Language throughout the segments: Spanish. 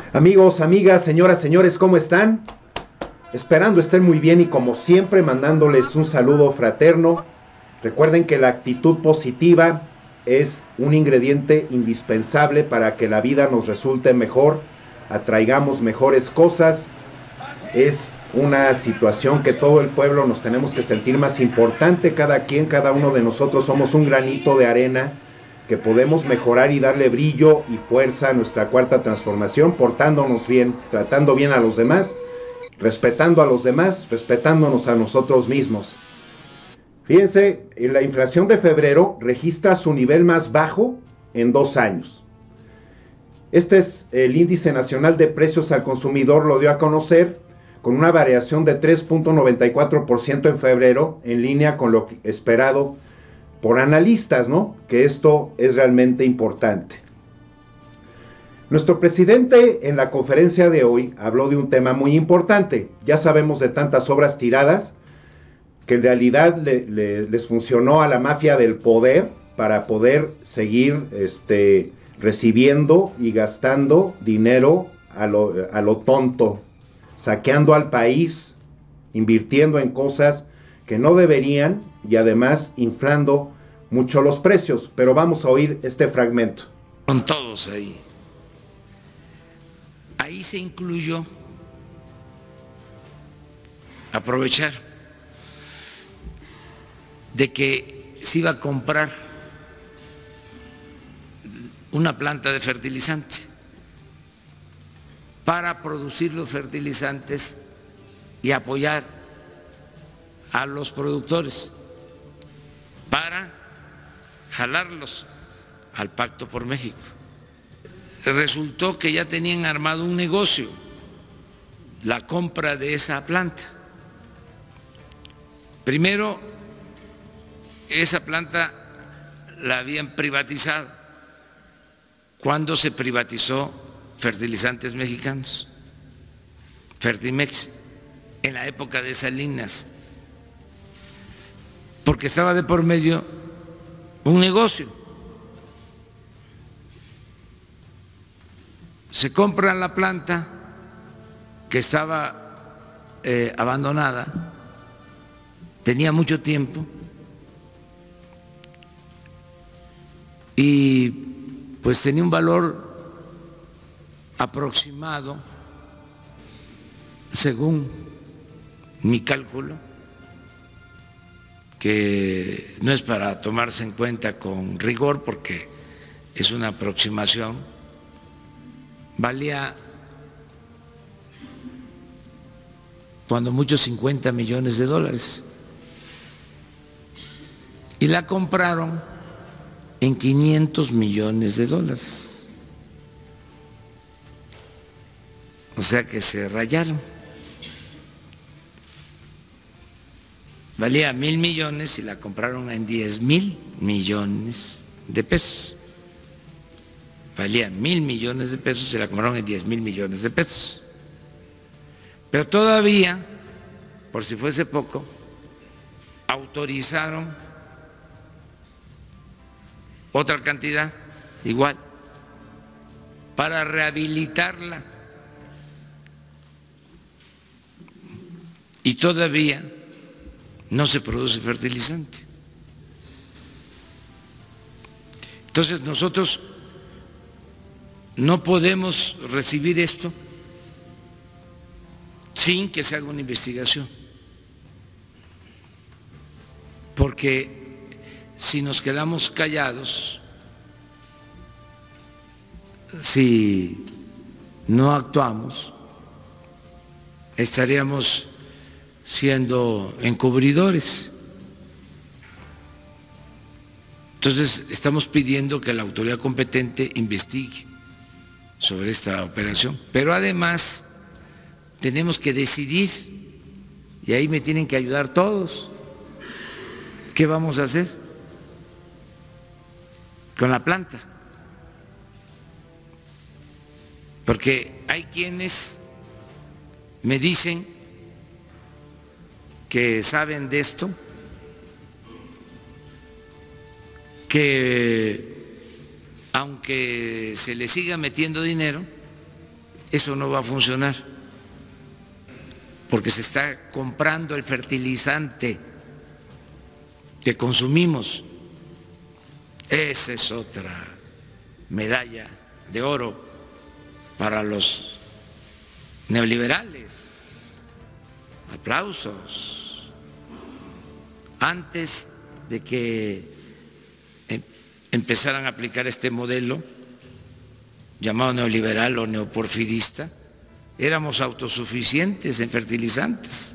Amigos, amigas, señoras, señores, ¿cómo están? Esperando estén muy bien y como siempre mandándoles un saludo fraterno. Recuerden que la actitud positiva es un ingrediente indispensable para que la vida nos resulte mejor, atraigamos mejores cosas. Es una situación que todo el pueblo nos tenemos que sentir más importante, cada quien, cada uno de nosotros somos un granito de arena que podemos mejorar y darle brillo y fuerza a nuestra cuarta transformación, portándonos bien, tratando bien a los demás, respetando a los demás, respetándonos a nosotros mismos. Fíjense, la inflación de febrero registra su nivel más bajo en 2 años. Este es el índice nacional de precios al consumidor, lo dio a conocer con una variación de 3.94% en febrero, en línea con lo esperado por analistas, ¿no? Que esto es realmente importante. Nuestro presidente en la conferencia de hoy habló de un tema muy importante. Ya sabemos de tantas obras tiradas que en realidad les funcionó a la mafia del poder para poder seguir recibiendo y gastando dinero a lo tonto, saqueando al país, invirtiendo en cosas que no deberían y además inflando mucho los precios. Pero vamos a oír este fragmento. Con todos ahí. Ahí se incluyó aprovechar de que se iba a comprar una planta de fertilizante para producir los fertilizantes y apoyar a los productores, para jalarlos al Pacto por México. Resultó que ya tenían armado un negocio, la compra de esa planta. Primero, esa planta la habían privatizado cuando se privatizó Fertilizantes Mexicanos, Fertimex, en la época de Salinas, porque estaba de por medio un negocio. Se compra la planta que estaba abandonada, tenía mucho tiempo y pues tenía un valor aproximado, según mi cálculo, que no es para tomarse en cuenta con rigor porque es una aproximación, valía cuando mucho $50 millones y la compraron en $500 millones. O sea que se rayaron. Valía 1,000 millones y la compraron en 10,000 millones de pesos. Valía 1,000 millones de pesos y la compraron en 10,000 millones de pesos. Pero todavía, por si fuese poco, autorizaron otra cantidad igual para rehabilitarla. Y todavía no se produce fertilizante. Entonces nosotros no podemos recibir esto sin que se haga una investigación, porque si nos quedamos callados, si no actuamos, estaríamos siendo encubridores. Entonces estamos pidiendo que la autoridad competente investigue sobre esta operación, pero además tenemos que decidir, y ahí me tienen que ayudar todos, ¿qué vamos a hacer con la planta? Porque hay quienes me dicen que saben de esto, que aunque se le siga metiendo dinero, eso no va a funcionar, porque se está comprando el fertilizante que consumimos. Esa es otra medalla de oro para los neoliberales. Aplausos. Antes de que empezaran a aplicar este modelo llamado neoliberal o neoporfirista, éramos autosuficientes en fertilizantes.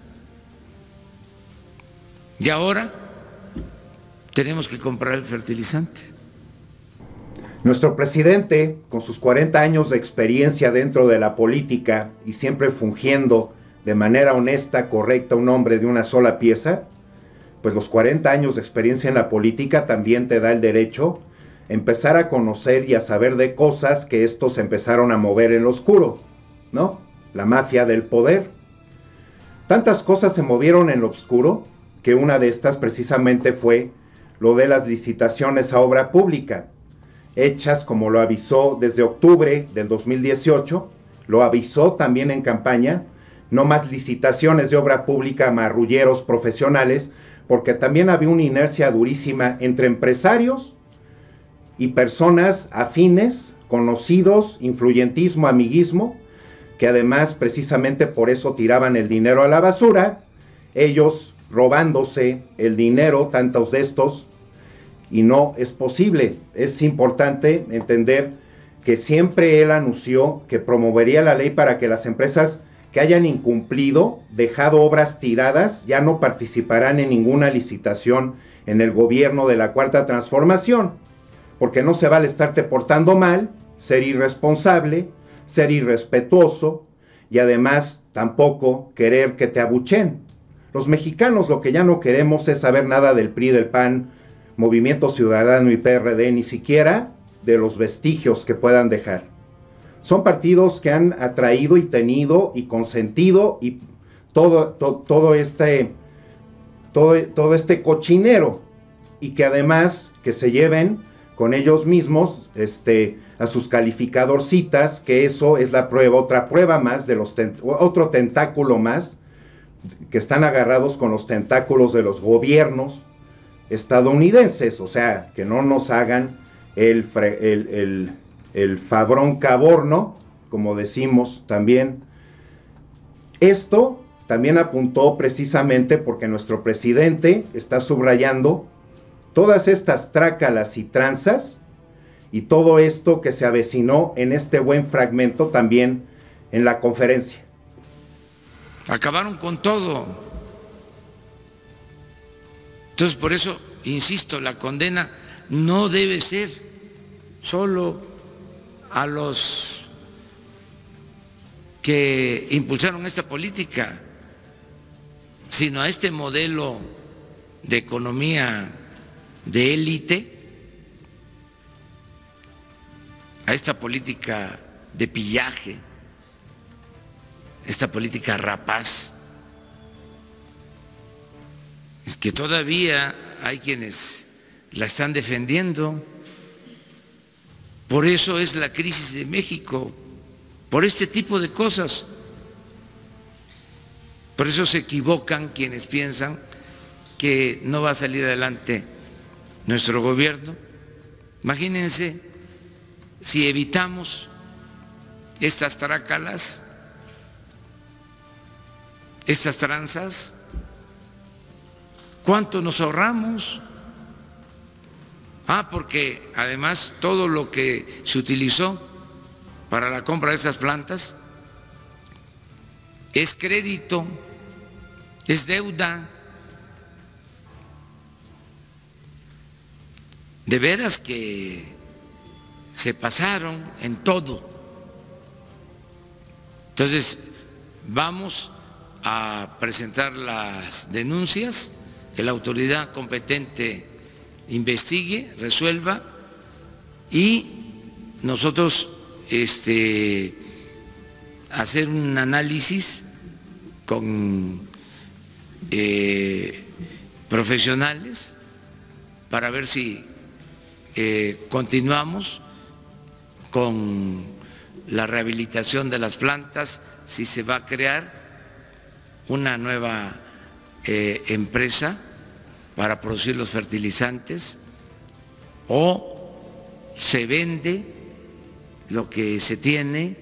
Y ahora tenemos que comprar el fertilizante. Nuestro presidente, con sus 40 años de experiencia dentro de la política y siempre fungiendo de manera honesta, correcta, un hombre de una sola pieza, pues los 40 años de experiencia en la política también te da el derecho a empezar a conocer y a saber de cosas que estos empezaron a mover en lo oscuro, ¿no? La mafia del poder. Tantas cosas se movieron en lo oscuro que una de estas precisamente fue lo de las licitaciones a obra pública, hechas como lo avisó desde octubre del 2018, lo avisó también en campaña, no más licitaciones de obra pública a marrulleros profesionales, porque también había una inercia durísima entre empresarios y personas afines, conocidos, influyentismo, amiguismo, que además precisamente por eso tiraban el dinero a la basura, ellos robándose el dinero, tantos de estos, y no es posible. Es importante entender que siempre él anunció que promovería la ley para que las empresas que hayan incumplido, dejado obras tiradas, ya no participarán en ninguna licitación en el gobierno de la Cuarta Transformación, porque no se vale estarte portando mal, ser irresponsable, ser irrespetuoso y además tampoco querer que te abuchen. Los mexicanos lo que ya no queremos es saber nada del PRI, del PAN, Movimiento Ciudadano y PRD, ni siquiera de los vestigios que puedan dejar. Son partidos que han atraído y tenido y consentido y todo este cochinero, y que además que se lleven con ellos mismos a sus calificadorcitas, que eso es la prueba, otra prueba más de otro tentáculo más, que están agarrados con los tentáculos de los gobiernos estadounidenses. O sea, que no nos hagan el fabrón caborno, como decimos también. Esto también apuntó precisamente porque nuestro presidente está subrayando todas estas trácalas y tranzas y todo esto que se avecinó en este buen fragmento también en la conferencia. Acabaron con todo. Entonces, por eso, insisto, la condena no debe ser solo a los que impulsaron esta política, sino a este modelo de economía de élite, a esta política de pillaje, esta política rapaz. Es que todavía hay quienes la están defendiendo. Por eso es la crisis de México, por este tipo de cosas. Por eso se equivocan quienes piensan que no va a salir adelante nuestro gobierno. Imagínense si evitamos estas trácalas, estas tranzas, ¿cuánto nos ahorramos? Porque además todo lo que se utilizó para la compra de estas plantas es crédito, es deuda. De veras que se pasaron en todo. Entonces, vamos a presentar las denuncias, que la autoridad competente investigue, resuelva, y nosotros hacer un análisis con profesionales para ver si continuamos con la rehabilitación de las plantas, si se va a crear una nueva empresa para producir los fertilizantes o se vende lo que se tiene,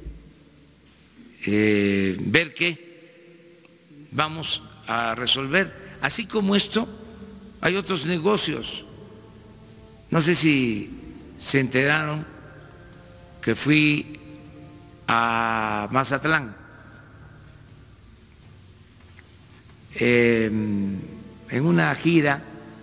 ver qué vamos a resolver. Así como esto, hay otros negocios. No sé si se enteraron que fui a Mazatlán en una gira,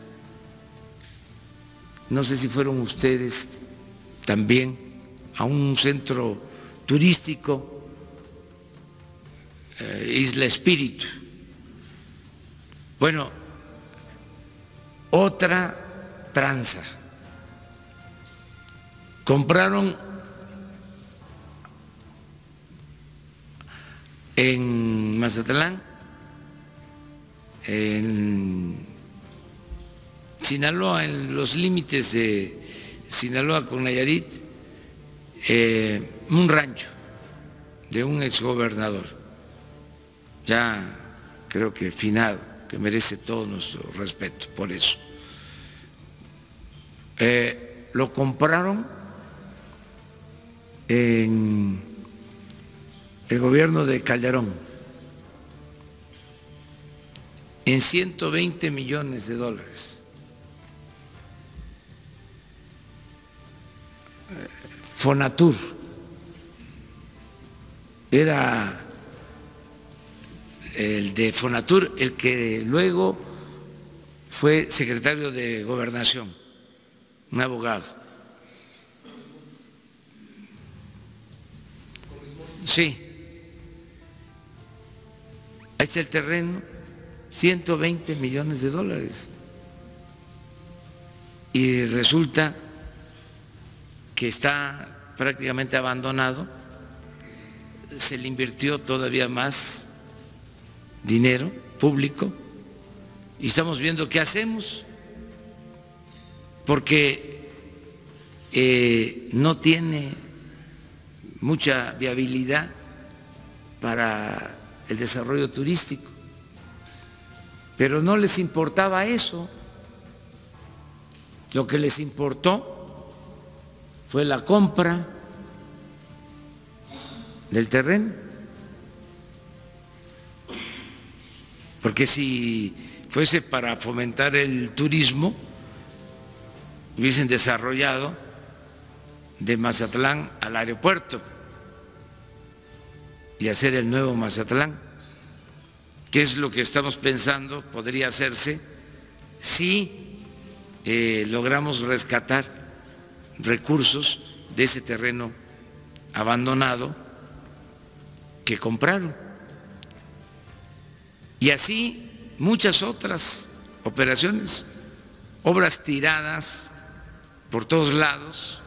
no sé si fueron ustedes también, a un centro turístico, Isla Espíritu. Bueno, otra tranza. Compraron en Mazatlán, en Sinaloa, en los límites de Sinaloa con Nayarit, un rancho de un exgobernador, ya creo que finado, que merece todo nuestro respeto por eso. Lo compraron en el gobierno de Calderón en $120 millones. Fonatur era el de Fonatur el que luego fue secretario de Gobernación, un abogado. Sí, ahí está el terreno, $120 millones. Y resulta que está prácticamente abandonado, se le invirtió todavía más dinero público y estamos viendo qué hacemos, porque no tiene mucha viabilidad para el desarrollo turístico, pero no les importaba eso. Lo que les importó fue la compra del terreno, porque si fuese para fomentar el turismo, hubiesen desarrollado de Mazatlán al aeropuerto y hacer el nuevo Mazatlán, que es lo que estamos pensando podría hacerse si logramos rescatar recursos de ese terreno abandonado que compraron. Y así muchas otras operaciones, obras tiradas por todos lados,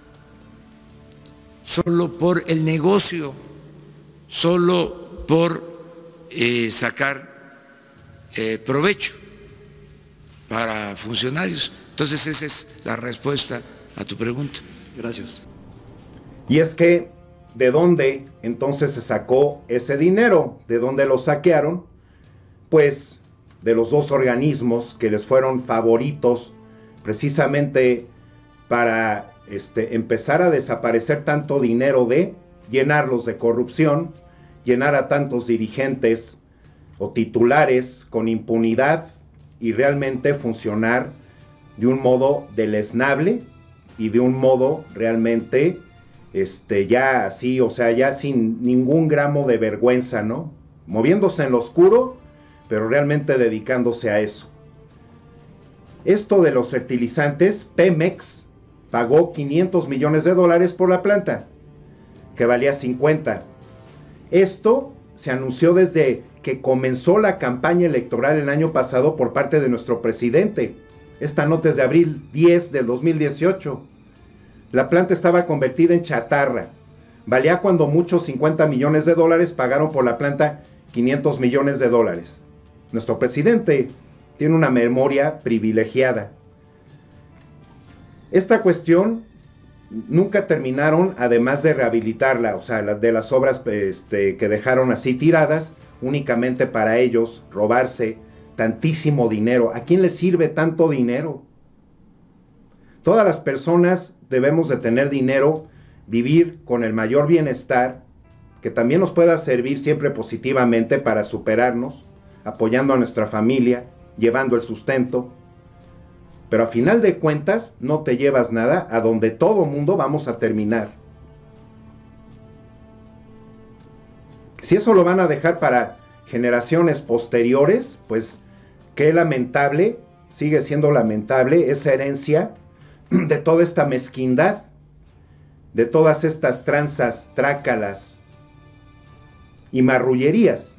solo por el negocio, solo por sacar provecho para funcionarios. Entonces esa es la respuesta a tu pregunta. Gracias. Y es que, ¿de dónde entonces se sacó ese dinero? ¿De dónde lo saquearon? Pues de los dos organismos que les fueron favoritos precisamente para empezar a desaparecer tanto dinero, de llenarlos de corrupción, llenar a tantos dirigentes o titulares con impunidad y realmente funcionar de un modo deleznable y de un modo realmente ya así, o sea, ya sin ningún gramo de vergüenza, ¿no? Moviéndose en lo oscuro, pero realmente dedicándose a eso. Esto de los fertilizantes, Pemex pagó $500 millones por la planta, que valía 50. Esto se anunció desde que comenzó la campaña electoral el año pasado por parte de nuestro presidente. Esta nota es de abril 10 del 2018. La planta estaba convertida en chatarra. Valía cuando muchos $50 millones, pagaron por la planta $500 millones. Nuestro presidente tiene una memoria privilegiada. Esta cuestión nunca terminaron, además de rehabilitarla, o sea, de las obras que dejaron así tiradas, únicamente para ellos robarse tantísimo dinero. ¿A quién les sirve tanto dinero? Todas las personas debemos de tener dinero, vivir con el mayor bienestar, que también nos pueda servir siempre positivamente para superarnos, apoyando a nuestra familia, llevando el sustento. Pero a final de cuentas no te llevas nada, a donde todo mundo vamos a terminar. Si eso lo van a dejar para generaciones posteriores, pues qué lamentable, sigue siendo lamentable esa herencia de toda esta mezquindad, de todas estas tranzas, trácalas y marrullerías.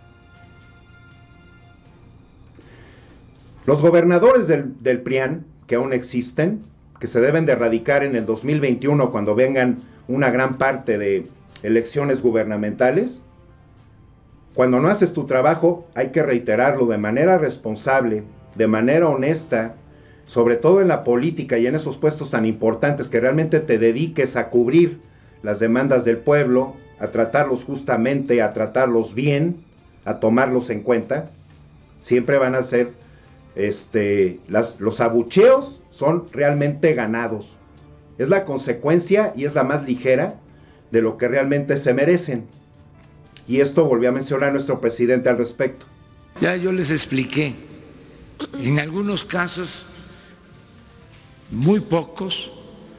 Los gobernadores del PRIAN, que aún existen, que se deben de erradicar en el 2021 cuando vengan una gran parte de elecciones gubernamentales, cuando no haces tu trabajo hay que reiterarlo de manera responsable, de manera honesta, sobre todo en la política y en esos puestos tan importantes, que realmente te dediques a cubrir las demandas del pueblo, a tratarlos justamente, a tratarlos bien, a tomarlos en cuenta. Siempre van a ser, los abucheos son realmente ganados. Es la consecuencia y es la más ligera de lo que realmente se merecen. Y esto volvió a mencionar nuestro presidente al respecto. Ya yo les expliqué, en algunos casos, muy pocos,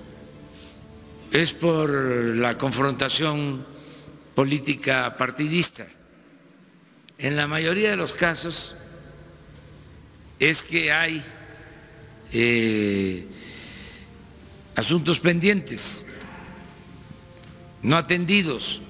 es por la confrontación política partidista. En la mayoría de los casos es que hay asuntos pendientes, no atendidos,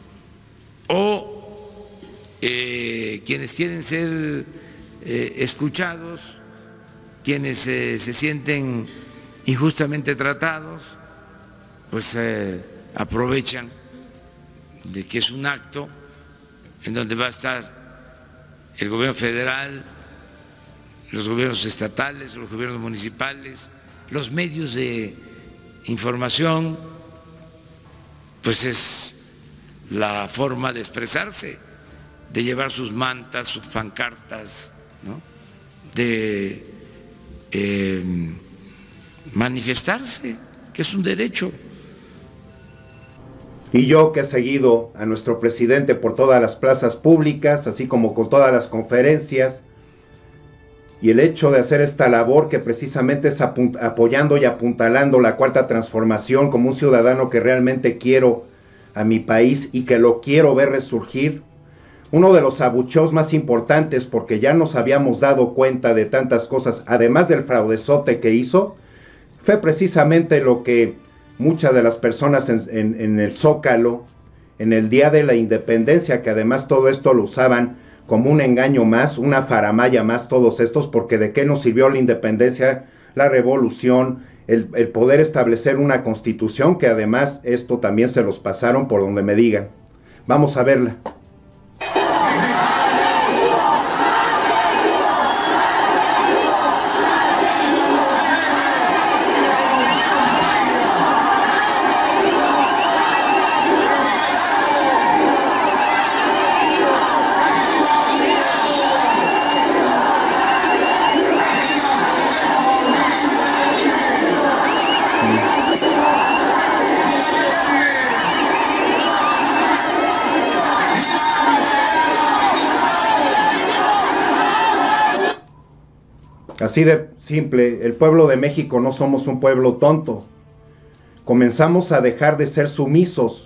o quienes quieren ser escuchados, quienes se sienten injustamente tratados, pues aprovechan de que es un acto en donde va a estar el gobierno federal, los gobiernos estatales, los gobiernos municipales, los medios de información, pues es la forma de expresarse, de llevar sus mantas, sus pancartas, ¿no?, de manifestarse, que es un derecho. Y yo, que he seguido a nuestro presidente por todas las plazas públicas, así como con todas las conferencias, y el hecho de hacer esta labor que precisamente es apoyando y apuntalando la Cuarta Transformación, como un ciudadano que realmente quiero a mi país y que lo quiero ver resurgir, uno de los abucheos más importantes, porque ya nos habíamos dado cuenta de tantas cosas, además del fraudezote que hizo, fue precisamente lo que muchas de las personas en el Zócalo, en el Día de la Independencia, que además todo esto lo usaban como un engaño más, una faramalla más, todos estos, porque de qué nos sirvió la independencia, la revolución, el poder establecer una constitución, que además esto también se los pasaron por donde me digan. Vamos a verla. Así de simple, el pueblo de México no somos un pueblo tonto. Comenzamos a dejar de ser sumisos.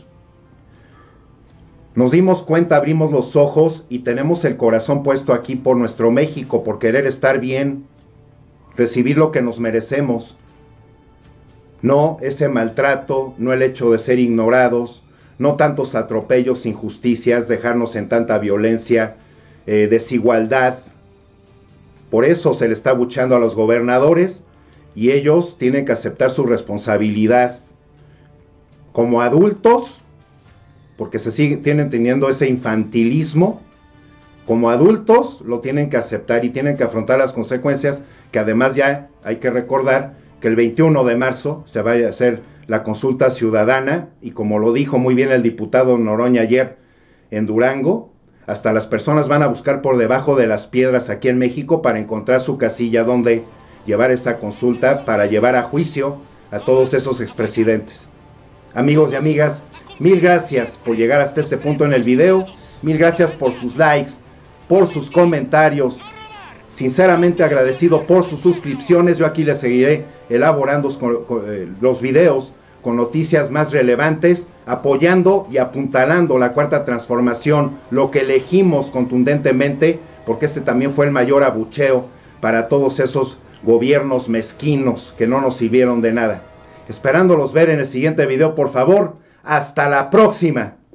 Nos dimos cuenta, abrimos los ojos y tenemos el corazón puesto aquí por nuestro México, por querer estar bien, recibir lo que nos merecemos. No ese maltrato, no el hecho de ser ignorados, no tantos atropellos, injusticias, dejarnos en tanta violencia, desigualdad. Por eso se le está abucheando a los gobernadores y ellos tienen que aceptar su responsabilidad como adultos, porque tienen teniendo ese infantilismo. Como adultos lo tienen que aceptar y tienen que afrontar las consecuencias, que además ya hay que recordar que el 21 de marzo se va a hacer la consulta ciudadana, y como lo dijo muy bien el diputado Noroña ayer en Durango, hasta las personas van a buscar por debajo de las piedras aquí en México para encontrar su casilla donde llevar esta consulta, para llevar a juicio a todos esos expresidentes. Amigos y amigas, mil gracias por llegar hasta este punto en el video, mil gracias por sus likes, por sus comentarios, sinceramente agradecido por sus suscripciones. Yo aquí les seguiré elaborando los videos con noticias más relevantes, apoyando y apuntalando la cuarta transformación, lo que elegimos contundentemente, porque este también fue el mayor abucheo para todos esos gobiernos mezquinos que no nos sirvieron de nada. Esperándolos ver en el siguiente video, por favor. Hasta la próxima.